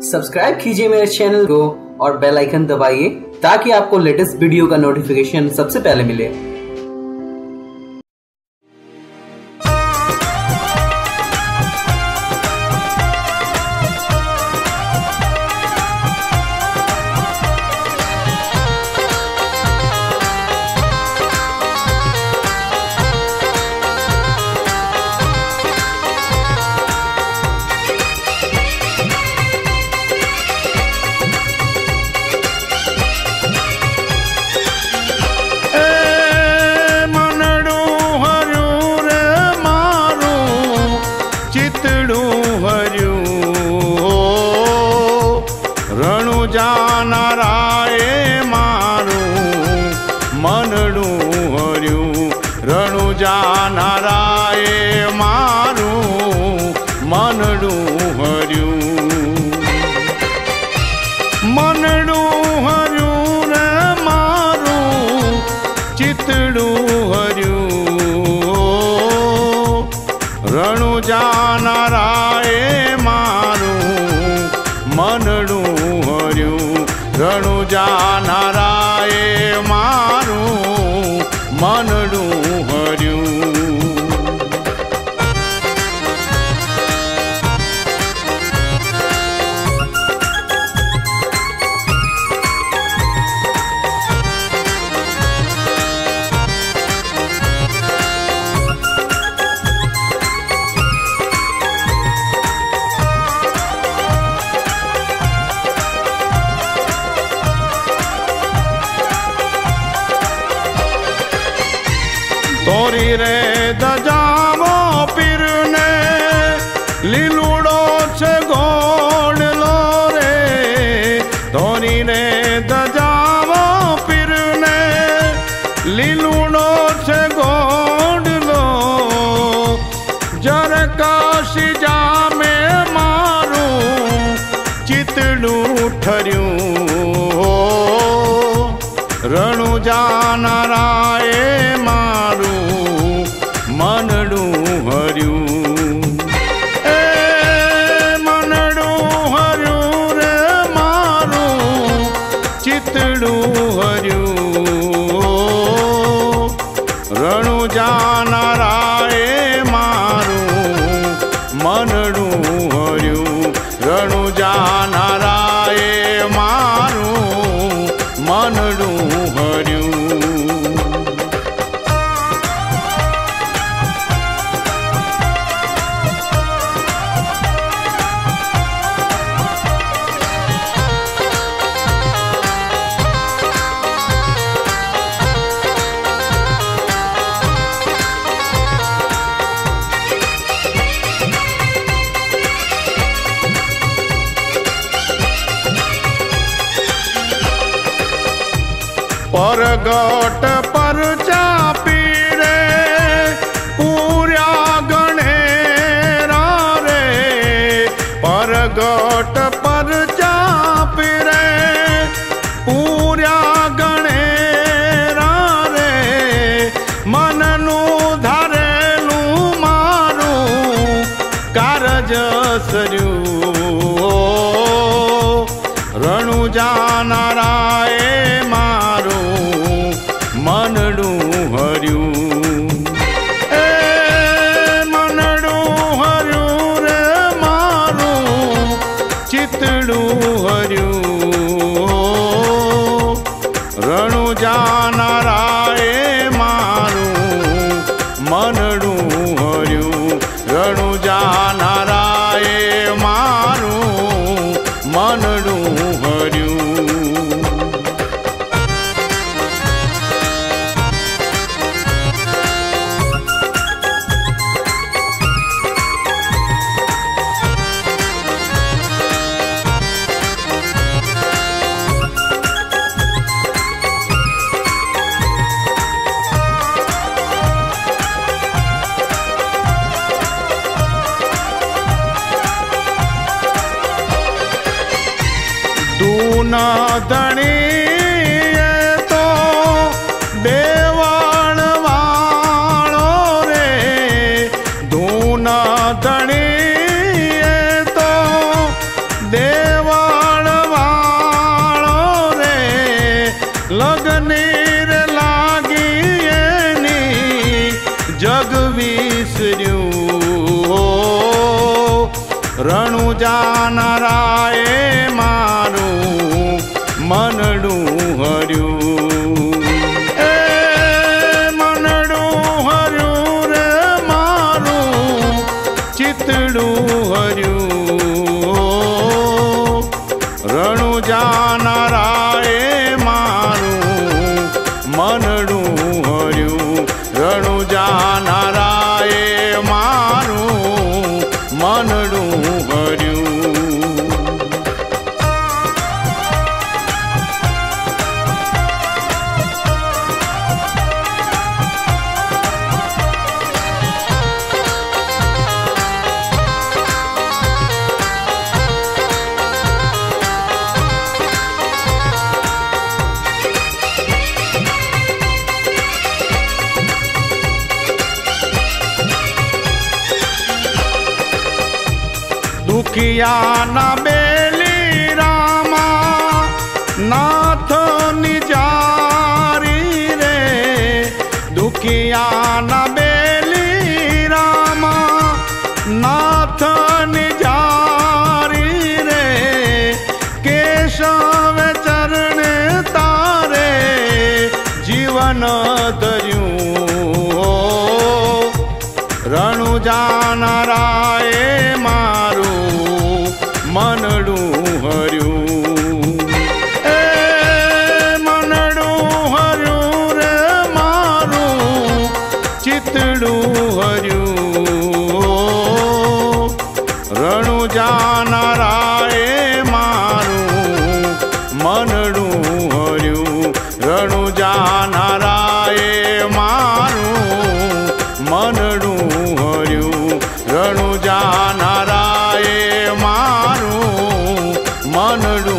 Subscribe कीजिए मेरे channel को और बेल आइकन दबाइए ताकि आपको लेटेस्ट वीडियो का नोटिफिकेशन सबसे पहले मिले। જાનારાએ મારું મનડું હર્યું રણુ જાનારાએ મારું મનડું હર્યું મનડું હર્યું રે મારું ચિતડું હર્યું રણુ જાનારાએ મારું મનડું રણુ જાનારાએ મારું મનડું હર્યું। तोरी रे दजावो पीरने लीलूड़ो छे गोडलो रे तोरी रे दजावो पीरने लीलूड़ो छे गोडलो जर काशी जामे मारू चितड़ू ठर्यू रणु जानाराए मारू मनडू हर्यू ए मनडू हर्यू रे मारू चितड़ू हर्यू रणु जानाराए मारू मनडू हर्यू रणु जानाराए मारू मनडू हर्यू। परगट पर चापी रे पूर्या गणेरा रे परगट पर चापी रे पूर्या गणेरा रे मननु धारेलू मारू कारज सर्यू रणु जानाराए मारू मनडू हर्यू ए मनडू हर्यू रे मारू चितड़ू हर्यू रणु जानाराए मारू मनडू हर्यू रणु जानाराए मारू मनडू हर्यू। दूना धणी तो देवाण वालो रे दूना धणी तो देवा जग विसर्યું રણુજા નારાએ મારું મનડું હર્યું એ મનડું હર્યું રે મારું ચિતડું હર્યું રણુજા નારાએ મારું મનડું હર્યું રણુજા નારાએ મારું મનડું હર્યું દુખિયાના બેલી રામા નાથ નિજારી રે દુખિયાના બેલી રામા નાથ નિજારી રે કેશવ ચરણ તારે જીવન ધર્યું રણુજા નારાએ મારું મનડું હર્યું એ મનડું હર્યું રે મારું ચિતડું હર્યું રણુજા નારાએ મારું મનડું હર્યું રણુજા નારાએ મારું મનડું હર્યું રણુજા નારાએ મારું મનડું